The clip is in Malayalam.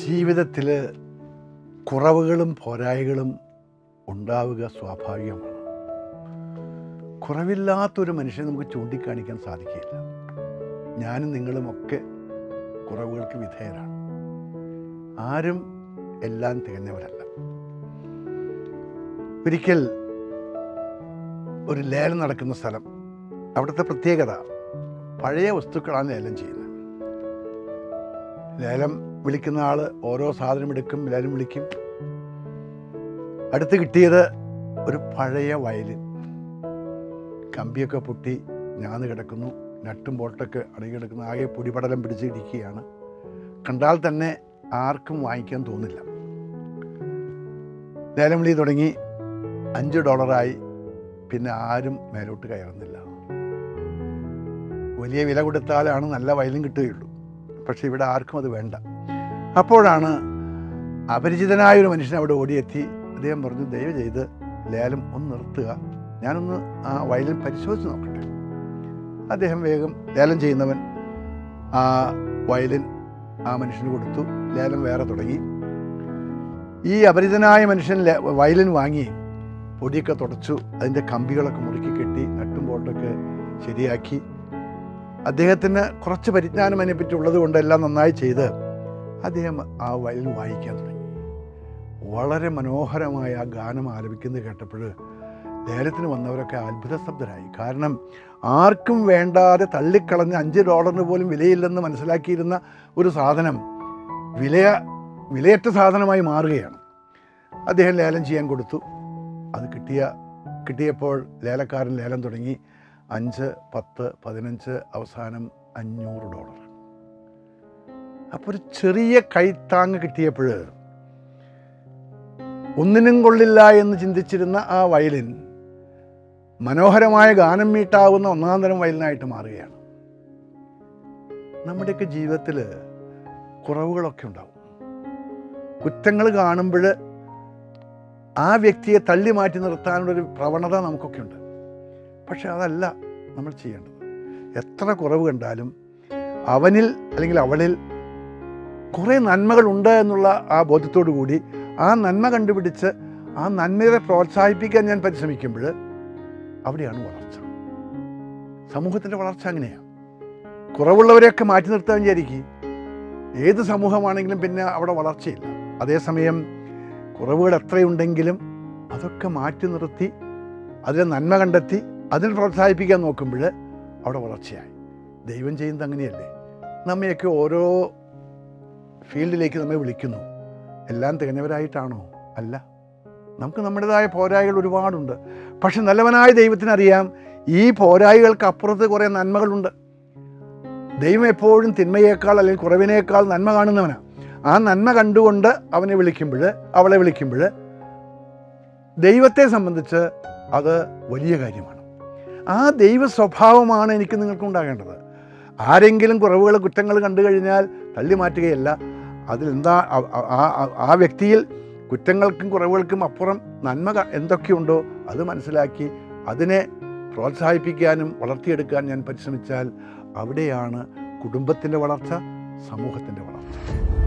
ജീവിതത്തിൽ കുറവുകളും പോരായ്മകളും ഉണ്ടാവുക സ്വാഭാവികമാണ്. കുറവില്ലാത്തൊരു മനുഷ്യനെ നമുക്ക് ചൂണ്ടിക്കാണിക്കാൻ സാധിക്കില്ല. ഞാനും നിങ്ങളുമൊക്കെ കുറവുകൾക്ക് വിധേയരാണ്. ആരും എല്ലാം തികഞ്ഞവരല്ല. ഒരിക്കൽ ഒരു ലേലം നടക്കുന്ന സ്ഥലം, അവിടുത്തെ പ്രത്യേകത പഴയ വസ്തുക്കളാണ് ലേലം ചെയ്യുന്നത്. ലേലം വിളിക്കുന്ന ആൾ ഓരോ സാധനം എടുക്കും, ലേലം വിളിക്കും. അടുത്ത് കിട്ടിയത് ഒരു പഴയ വയലിൻ. കമ്പിയൊക്കെ പൊട്ടി ഞാന്ന് കിടക്കുന്നു, നട്ടും ബോൾട്ടൊക്കെ അടങ്ങി കിടക്കുന്നു, ആകെ പൊടിപടലം പിടിച്ചിരിക്കുകയാണ്. കണ്ടാൽ തന്നെ ആർക്കും വാങ്ങിക്കാൻ തോന്നില്ല. ലേലം വിളി തുടങ്ങി. $5 പിന്നെ ആരും മേലോട്ട് കയറുന്നില്ല. വലിയ വില കൊടുത്താലാണ് നല്ല വയലിൻ കിട്ടുകയുള്ളൂ. പക്ഷെ ഇവിടെ ആർക്കും അത് വേണ്ട. അപ്പോഴാണ് അപരിചിതനായൊരു മനുഷ്യൻ അവിടെ ഓടിയെത്തി. അദ്ദേഹം പറഞ്ഞു, ദയവ് ചെയ്ത് ലേലം ഒന്ന് നിർത്തുക, ഞാനൊന്ന് ആ വയലിൻ പരിശോധിച്ച് നോക്കട്ടെ. അദ്ദേഹം വേഗം, ലേലം ചെയ്യുന്നവൻ ആ വയലിൻ ആ മനുഷ്യന് കൊടുത്തു. ലേലം വേറെ തുടങ്ങി. ഈ അപരിചിതനായ മനുഷ്യൻ വയലിൻ വാങ്ങി പൊടിയൊക്കെ തുടച്ചു, അതിൻ്റെ കമ്പികളൊക്കെ മുറുക്കി കെട്ടി, നട്ടും ബോൾട്ടൊക്കെ ശരിയാക്കി. അദ്ദേഹത്തിന് കുറച്ച് പരിജ്ഞാനം അതിനെപ്പറ്റി ഉള്ളത് കൊണ്ട് എല്ലാം നന്നായി ചെയ്ത് അദ്ദേഹം ആ വയലിൻ വായിക്കാൻ തുടങ്ങി. വളരെ മനോഹരമായ ആ ഗാനം ആലപിക്കുന്നത് കേട്ടപ്പോൾ ലേലത്തിന് വന്നവരൊക്കെ അത്ഭുതസ്തബ്ധരായി. കാരണം ആർക്കും വേണ്ടാതെ തള്ളിക്കളഞ്ഞ് $5 പോലും വിലയില്ലെന്ന് മനസ്സിലാക്കിയിരുന്ന ഒരു സാധനം വിലയറ്റ സാധനമായി മാറുകയാണ്. അദ്ദേഹം ലേലം ചെയ്യാൻ കൊടുത്തു. അത് കിട്ടിയപ്പോൾ ലേലക്കാരൻ ലേലം തുടങ്ങി. 5, 10, 15, അവസാനം $500. അപ്പോൾ ഒരു ചെറിയ കൈത്താങ്ങ് കിട്ടിയപ്പോൾ ഒന്നിനും കൊള്ളില്ല എന്ന് ചിന്തിച്ചിരുന്ന ആ വയലിൻ മനോഹരമായ ഗാനം മീട്ടാവുന്ന ഒന്നാം തരം വയലിനായിട്ട് മാറുകയാണ്. നമ്മുടെയൊക്കെ ജീവിതത്തിൽ കുറവുകളൊക്കെ ഉണ്ടാവും. കുറ്റങ്ങൾ കാണുമ്പോൾ ആ വ്യക്തിയെ തള്ളി മാറ്റി നിർത്താനുള്ളൊരു പ്രവണത നമുക്കൊക്കെ ഉണ്ട്. പക്ഷെ അതല്ല നമ്മൾ ചെയ്യേണ്ടത്. എത്ര കുറവ് കണ്ടാലും അവനിൽ അല്ലെങ്കിൽ അവളിൽ കുറേ നന്മകളുണ്ട് എന്നുള്ള ആ ബോധ്യത്തോടു കൂടി ആ നന്മ കണ്ടുപിടിച്ച് ആ നന്മയെ പ്രോത്സാഹിപ്പിക്കാൻ ഞാൻ പരിശ്രമിക്കുമ്പോൾ അവിടെയാണ് വളർച്ച. സമൂഹത്തിൻ്റെ വളർച്ച അങ്ങനെയാണ്. കുറവുള്ളവരെയൊക്കെ മാറ്റി നിർത്താൻ വിചാരിക്കും. ഏത് സമൂഹമാണെങ്കിലും പിന്നെ അവിടെ വളർച്ചയില്ല. അതേസമയം കുറവുകൾ എത്രയുണ്ടെങ്കിലും അതൊക്കെ മാറ്റി നിർത്തി അതിലെ നന്മ കണ്ടെത്തി അതിൽ പ്രോത്സാഹിപ്പിക്കാൻ നോക്കുമ്പോൾ അവിടെ വളർച്ചയായി. ദൈവം ചെയ്യുന്നത് അങ്ങനെയല്ലേ? നമ്മയൊക്കെ ഓരോ ഫീൽഡിലേക്ക് നമ്മെ വിളിക്കുന്നു. എല്ലാം തികഞ്ഞവരായിട്ടാണോ? അല്ല. നമുക്ക് നമ്മുടേതായ പോരായ്മകൾ ഒരുപാടുണ്ട്. പക്ഷെ നല്ലവനായ ദൈവത്തിനറിയാം ഈ പോരായ്മകൾക്ക് അപ്പുറത്ത് കുറേ നന്മകളുണ്ട്. ദൈവം എപ്പോഴും തിന്മയേക്കാൾ അല്ലെങ്കിൽ കുറവിനേക്കാൾ നന്മ കാണുന്നവനാണ്. ആ നന്മ കണ്ടുകൊണ്ട് അവനെ വിളിക്കുമ്പോൾ, അവളെ വിളിക്കുമ്പോൾ ദൈവത്തെ സംബന്ധിച്ച് അത് വലിയ കാര്യമാണ്. ആ ദൈവ സ്വഭാവമാണ് എനിക്ക് നിങ്ങൾക്കുണ്ടാകേണ്ടത്. ആരെങ്കിലും കുറവുകൾ, കുറ്റങ്ങൾ കണ്ടു കഴിഞ്ഞാൽ തള്ളി മാറ്റുകയല്ല. അതിലെന്താ ആ വ്യക്തിയിൽ കുറ്റങ്ങൾക്കും കുറവുകൾക്കും അപ്പുറം നന്മ എന്തൊക്കെയുണ്ടോ അത് മനസ്സിലാക്കി അതിനെ പ്രോത്സാഹിപ്പിക്കാനും വളർത്തിയെടുക്കാൻ ഞാൻ പരിശ്രമിച്ചാൽ അവിടെയാണ് കുടുംബത്തിൻ്റെ വളർച്ച, സമൂഹത്തിൻ്റെ വളർച്ച.